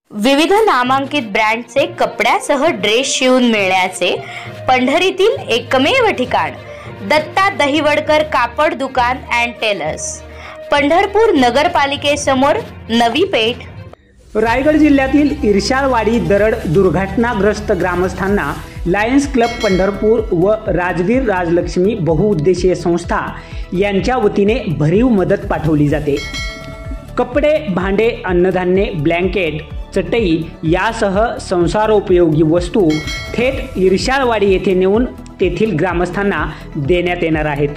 विविध नामांकित ब्रँडचे कपड्यासह ड्रेस शिवून मिळण्याचे पंढरीतील एकमेव ठिकाण दत्ता दहिवडकर कापड दुकान अँड टेलर्स, पंढरपूर नगरपालिकेसमोर नवी पेठ। रायगड जिल्ह्यातील इर्शाळवाडी दरड दुर्घटनाग्रस्त ग्रामस्थांना लायन्स क्लब पंढरपूर व राजवीर राजलक्ष्मी बहुउद्देशीय संस्था यांच्या वतीने भरीव मदत पाठवली जाते। कपडे, भांडे, अन्नधान्य, ब्लँकेट, चटई यासह संसारोपयोगी वस्तू थेट इर्शाळवाडी येथे नेऊन तेथील ग्रामस्थांना देण्यात येणार आहेत।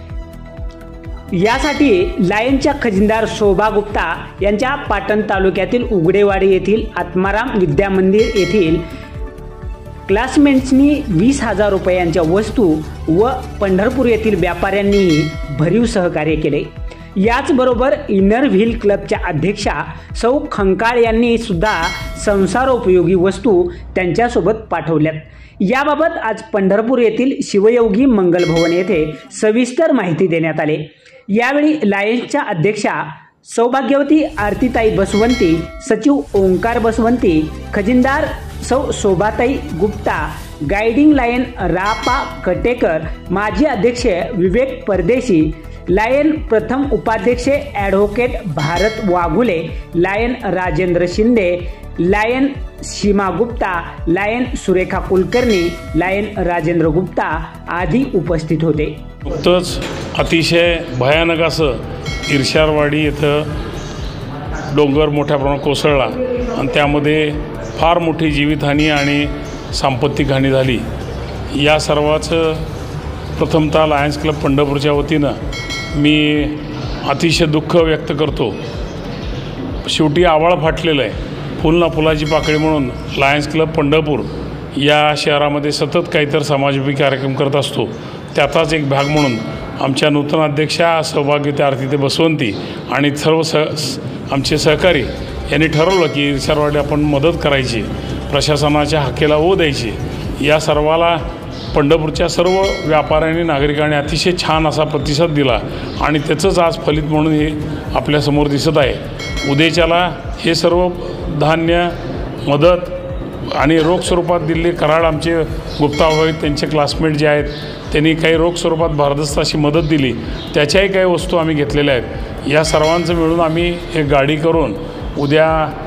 यासाठी लायनच्या खजिनदार शोभा गुप्ता यांच्या पाटण तालुक्यातील उघडेवाडी येथील आत्माराम विद्या मंदिर येथील क्लासमेट्सनी 20,000 रुपयांच्या वस्तू व पंढरपूर येथील व्यापाऱ्यांनीही भरीव सहकार्य केले। याचबरोबर इनर व्हील क्लबच्या अध्यक्षा सौ खंकाळ यांनी सुद्धा संसारोपयोगी वस्तू त्यांच्यासोबत पाठवल्यात। याबाबत आज पंढरपूर येथील शिवयोगी मंगल भवन येथे सविस्तर माहिती देण्यात आली। यावेळी लायन्सच्या अध्यक्षा सौभाग्यवती आरतीताई बसवंती, सचिव ओंकार बसवंती, खजिनदार सौ शोभाताई गुप्ता, गाइडिंग लायन रापा कटेकर, माजी अध्यक्ष विवेक परदेशी, लायन प्रथम उपाध्यक्ष advocate Bharat Waghule, lion Rajendra Shinde, lion Seema Gupta, lion Surekha Kulkarni, lion Rajendra Gupta आदी उपस्थित होते। नुकतंच अतिशय भयानक असं इर्शाळवाडी येथे डोंगर मोठ्या प्रमाणात कोसळला आणि त्यामध्ये फार मोठी जीवितहानी आणि सांपत्तिक हानी झाली। या सर्वाचं प्रथमतः लायन्स क्लब पंढरपूरच्या वतीनं मी अतिशय दुःख व्यक्त करतो। शेवटी आवाळ फाटलेलं आहे। फुल ना फुलाची पाकळी म्हणून लायन्स क्लब पंढरपूर या शहरामध्ये सतत काहीतरी समाजोपयोगी कार्यक्रम करत असतो। त्याचाच एक भाग म्हणून आमच्या नूतन अध्यक्षा सौभाग्यवती आरतीताई बसवंती आणि सर्व आमचे सहकारी यांनी ठरवलं की इर्शाळवाडी आपण मदत करायची, प्रशासनाच्या हाकेला ओ द्यायची। या सर्वाला पंढरपूरच्या सर्व व्यापाऱ्यांनी, नागरिकांनी अतिशय छान असा प्रतिसाद दिला आणि त्याचंच आज फलित म्हणून हे आपल्यासमोर दिसत आहे। उद्याच्याला हे सर्व धान्य, मदत आणि रोख स्वरूपात दिल्ली कराड आमचे गुप्ता भाई त्यांचे क्लासमेट जे आहेत त्यांनी काही रोख स्वरूपात भारदस्त अशी मदत दिली। त्याच्याही काही वस्तू आम्ही घेतलेल्या आहेत। या सर्वांचं मिळून आम्ही एक गाडी करून उद्या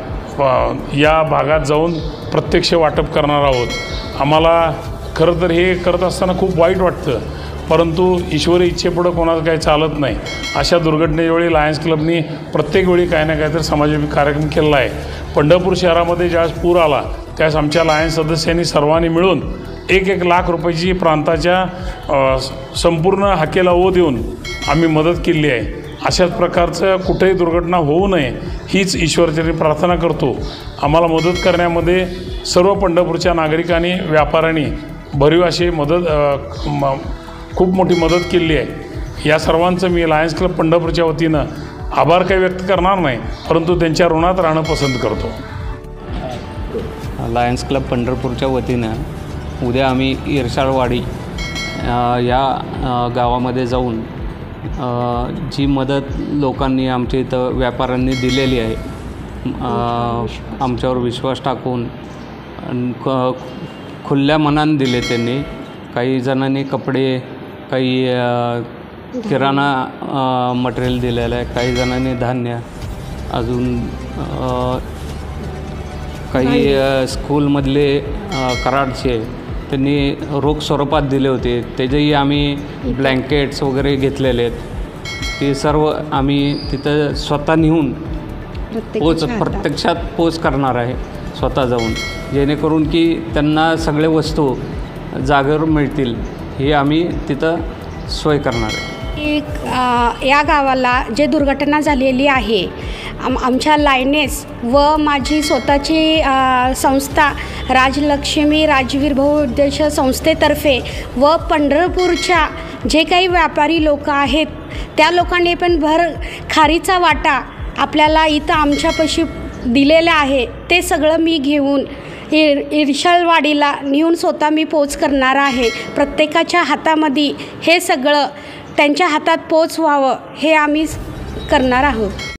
या भागात जाऊन प्रत्यक्ष वाटप करणार आहोत। आम्हाला खरं तर हे करत असताना खूप वाईट वाटतं, परंतु ईश्वरी इच्छेपुढं कोणाचं काही चालत नाही। अशा दुर्घटनेच्या वेळी लायन्स क्लबनी प्रत्येक वेळी काही ना काहीतरी समाजोपयोगी कार्यक्रम केला आहे। पंढरपूर शहरामध्ये ज्यावेळेस पूर आला त्यावेळेस आमच्या लायन्स सदस्यांनी सर्वांनी मिळून 1-1 लाख रुपयाची प्रांताच्या संपूर्ण हाकेला ओ देऊन आम्ही मदत केली आहे। अशाच प्रकारचं कुठेही दुर्घटना होऊ नये हीच ईश्वराचरणी प्रार्थना करतो। आम्हाला मदत करण्यामध्ये सर्व पंढरपूरच्या नागरिकांनी, व्यापाऱ्यांनी भरीव अशी खूप मोठी मदत केली आहे। या सर्वांचं मी लायन्स क्लब पंढरपूरच्या वतीनं आभार काही व्यक्त करणार नाही, परंतु त्यांच्या ऋणात राहणं पसंत करतो। लायन्स क्लब पंढरपूरच्या वतीनं उद्या आम्ही इर्शाळवाडी या गावामध्ये जाऊन जी मदत लोकांनी आमच्या इथं व्यापाऱ्यांनी दिलेली आहे, आमच्यावर विश्वास टाकून खुल्या मनाने दिले त्यांनी। काही जणांनी कपडे, काही किराणा मटेरियल दिलेलं आहे, काही जणांनी धान्य, अजून काही स्कूलमधले कराडचे त्यांनी रोख स्वरूपात दिले होते। त्याचेही आम्ही ब्लँकेट्स वगैरे घेतलेले आहेत। ते सर्व आम्ही तिथं स्वतः नेऊन प्रत्यक्षात पोच करणार आहे, स्वतः जाऊन, जेणेकरून की त्यांना सगळे वस्तू जागेवर मिळतील हे आम्ही तिथं सोय करणार आहे। या गावाला जे दुर्घटना झालेली आहे, आमच्या लायनेस व माझी स्वतःची संस्था राजलक्ष्मी राजवीर बहुउद्देशीय संस्थेतर्फे व पंढरपूरच्या जे काही व्यापारी लोक आहेत त्या लोकांनी पण खारीचा वाटा आपल्याला इथं आमच्यापाशी दिलेला आहे। ते सगळं मी घेऊन इर्शाळवाडीला नेऊन स्वतः मी पोच करणार आहे। प्रत्येकाच्या हातामध्ये हे सगळं त्यांच्या हातात पोच व्हावं हे आम्ही करणार आहोत।